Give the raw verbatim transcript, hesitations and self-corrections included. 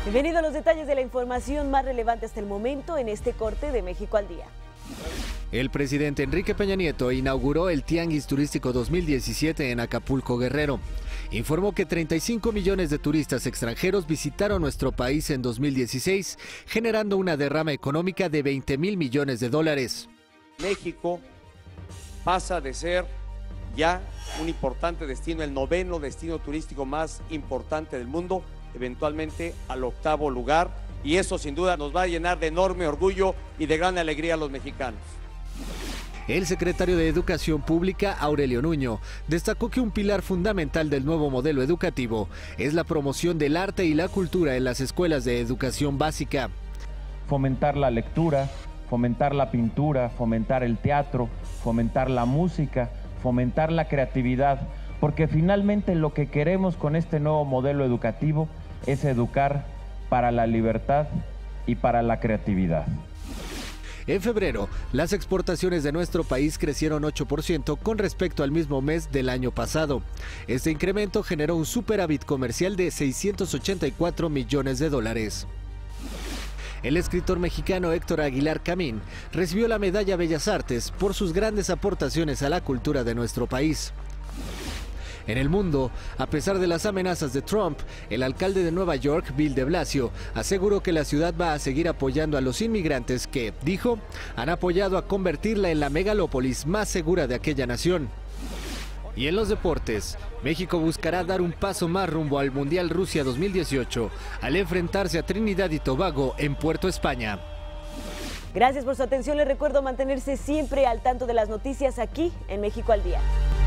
Bienvenido a los detalles de la información más relevante hasta el momento en este corte de México al Día. El presidente Enrique Peña Nieto inauguró el Tianguis Turístico dos mil diecisiete en Acapulco, Guerrero. Informó que treinta y cinco millones de turistas extranjeros visitaron nuestro país en dos mil dieciséis, generando una derrama económica de veinte mil millones de dólares. México pasa de ser ya un importante destino, el noveno destino turístico más importante del mundo, eventualmente al octavo lugar, y eso sin duda nos va a llenar de enorme orgullo y de gran alegría a los mexicanos. El secretario de Educación Pública, Aurelio Nuño, destacó que un pilar fundamental del nuevo modelo educativo es la promoción del arte y la cultura en las escuelas de educación básica. Fomentar la lectura, fomentar la pintura, fomentar el teatro, fomentar la música, fomentar la creatividad, porque finalmente lo que queremos con este nuevo modelo educativo es educar para la libertad y para la creatividad. En febrero, las exportaciones de nuestro país crecieron ocho por ciento con respecto al mismo mes del año pasado. Este incremento generó un superávit comercial de seiscientos ochenta y cuatro millones de dólares. El escritor mexicano Héctor Aguilar Camín recibió la Medalla Bellas Artes por sus grandes aportaciones a la cultura de nuestro país. En el mundo, a pesar de las amenazas de Trump, el alcalde de Nueva York, Bill de Blasio, aseguró que la ciudad va a seguir apoyando a los inmigrantes que, dijo, han apoyado a convertirla en la megalópolis más segura de aquella nación. Y en los deportes, México buscará dar un paso más rumbo al Mundial Rusia dos mil dieciocho al enfrentarse a Trinidad y Tobago en Puerto España. Gracias por su atención. Les recuerdo mantenerse siempre al tanto de las noticias aquí en México al Día.